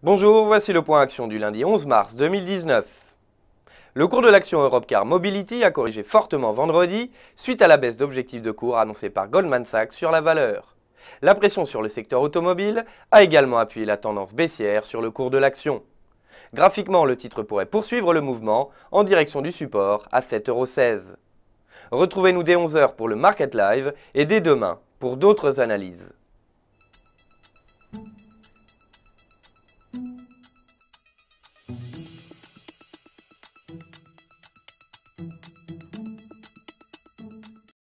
Bonjour, voici le point action du lundi 11 mars 2019. Le cours de l'action Europcar Mobility a corrigé fortement vendredi suite à la baisse d'objectifs de cours annoncée par Goldman Sachs sur la valeur. La pression sur le secteur automobile a également appuyé la tendance baissière sur le cours de l'action. Graphiquement, le titre pourrait poursuivre le mouvement en direction du support à 7,16 €. Retrouvez-nous dès 11 h pour le Market Live et dès demain pour d'autres analyses.